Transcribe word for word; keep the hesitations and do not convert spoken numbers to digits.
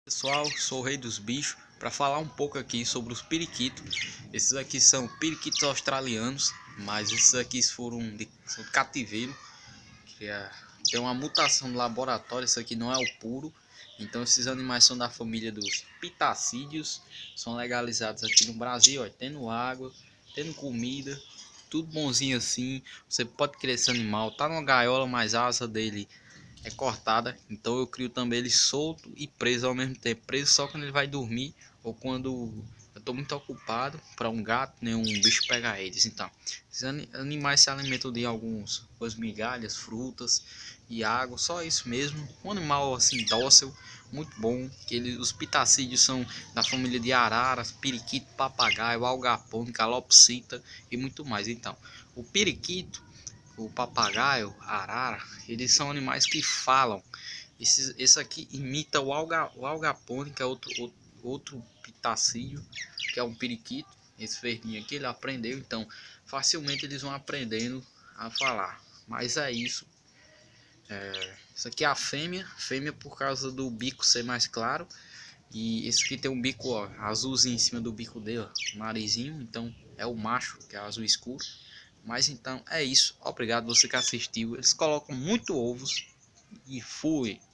Pessoal, sou o Rei dos Bichos para falar um pouco aqui sobre os periquitos. Esses aqui são periquitos australianos, mas esses aqui foram de, são de cativeiro, que é, tem uma mutação no laboratório. Isso aqui não é o puro. Então esses animais são da família dos pitacídeos, são legalizados aqui no Brasil, ó, tendo água, tendo comida, tudo bonzinho assim. Você pode criar esse animal, tá numa gaiola, mas a asa dele é cortada, então eu crio também ele solto e preso ao mesmo tempo. Preso só quando ele vai dormir ou quando eu estou muito ocupado para um gato, nenhum bicho pegar eles. Então esses animais se alimentam de alguns coisas, migalhas, frutas e água, só isso mesmo. Um animal assim dócil, muito bom. Que ele, os pitacídeos são da família de araras, periquito, papagaio, algapone, calopsita e muito mais. Então o periquito, o papagaio, a arara, eles são animais que falam. Esse, esse aqui imita o, alga, o algapone, que é outro, outro, outro pitacídeo, que é um periquito. Esse verdinho aqui ele aprendeu, então facilmente eles vão aprendendo a falar. Mas é isso. É, isso aqui é a fêmea, fêmea por causa do bico ser mais claro. E esse aqui tem um bico, ó, azulzinho em cima do bico dele, ó, narizinho. Então é o macho, que é azul escuro. Mas então é isso. Obrigado você que assistiu. Eles colocam muito ovos. E fui.